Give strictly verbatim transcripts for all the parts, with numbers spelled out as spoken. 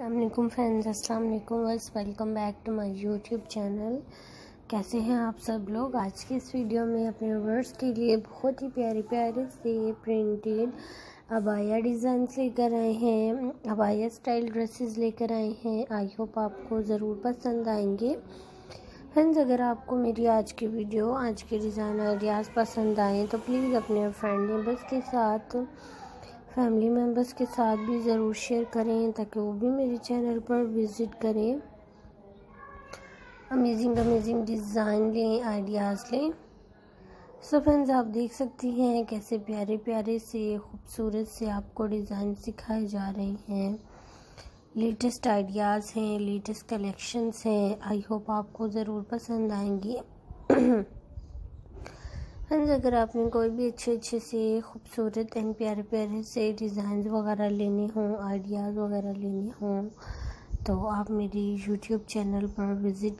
अस्सलामुअलैकुम फ्रेंड्स, अस्सलाम वालेकुम बस welcome back to my YouTube channel. कैसे हैं आप सब लोग। आज की इस वीडियो में अपने व्यूअर्स के लिए बहुत ही प्यारे प्यारे से प्रिंटेड अबाया डिज़ाइंस लेकर आए हैं, अबाया स्टाइल ड्रेसेस लेकर आए हैं। आई होप आपको ज़रूर पसंद आएंगे। फ्रेंड्स, अगर आपको मेरी आज की वीडियो, आज के डिज़ाइन आइडियाज़ पसंद आएँ तो प्लीज़ अपने फ्रेंड मेम्बर्स के साथ, फैमिली मेम्बर्स के साथ भी ज़रूर शेयर करें ताकि वो भी मेरे चैनल पर विज़िट करें, अमेजिंग अमेजिंग डिज़ाइन लें, आइडियाज़ लें। सो फ्रेंड्स, आप देख सकती हैं कैसे प्यारे प्यारे से खूबसूरत से आपको डिज़ाइन सिखाए जा रहे हैं। लेटेस्ट आइडियाज़ हैं, लेटेस्ट कलेक्शंस हैं। आई होप आपको ज़रूर पसंद आएंगी। फ्रेंड्स, अगर आपने कोई भी अच्छे अच्छे से खूबसूरत एंड प्यारे प्यारे से डिज़ाइन वगैरह लेने हों, आइडियाज़ वगैरह लेने हों, तो आप मेरी यूट्यूब चैनल पर विज़िट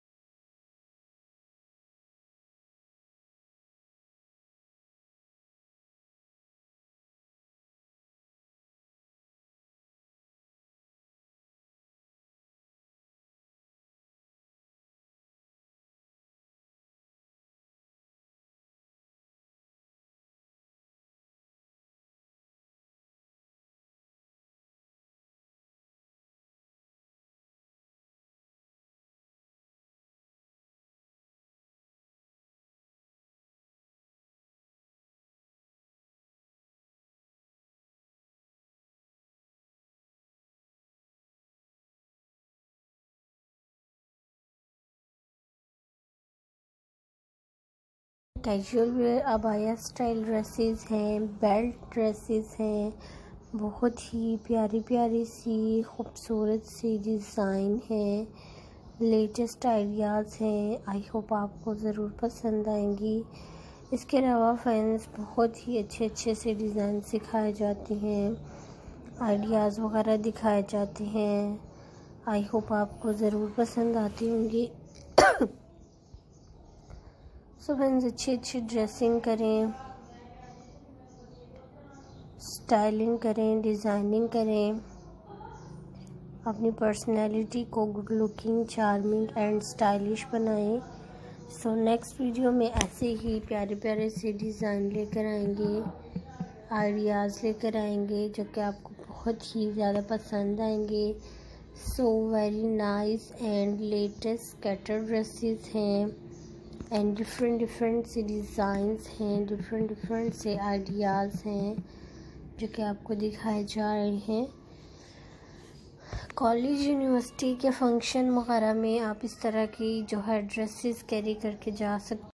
कैजुअल वेयर अबाया स्टाइल ड्रेसेस हैं, बेल्ट ड्रेसेस हैं। बहुत ही प्यारी प्यारी सी खूबसूरत सी डिज़ाइन है, लेटेस्ट आइडियाज़ हैं। आई होप आपको ज़रूर पसंद आएंगी। इसके अलावा फ्रेंड्स, बहुत ही अच्छे अच्छे से डिज़ाइन सिखाए जाते हैं, आइडियाज़ वगैरह दिखाए जाते हैं। आई होप आपको ज़रूर पसंद आती होंगी। सो फ्रेंड्स, अच्छी अच्छी ड्रेसिंग करें, स्टाइलिंग करें, डिज़ाइनिंग करें, अपनी पर्सनैलिटी को good looking, charming and stylish बनाएं। सो नेक्स्ट वीडियो में ऐसे ही प्यारे प्यारे से डिज़ाइन लेकर आएंगे, आइडियाज़ लेकर आएंगे जो कि आपको बहुत ही ज़्यादा पसंद आएंगे। So very nice and latest skater dresses हैं एंड डिफरेंट डिफरेंट से डिज़ाइंस हैं, डिफरेंट डिफरेंट से आइडियाज़ हैं जो कि आपको दिखाए जा रहे हैं। कॉलेज, यूनिवर्सिटी के फंक्शन वगैरह में आप इस तरह की जो है ड्रेसेस कैरी करके जा सकते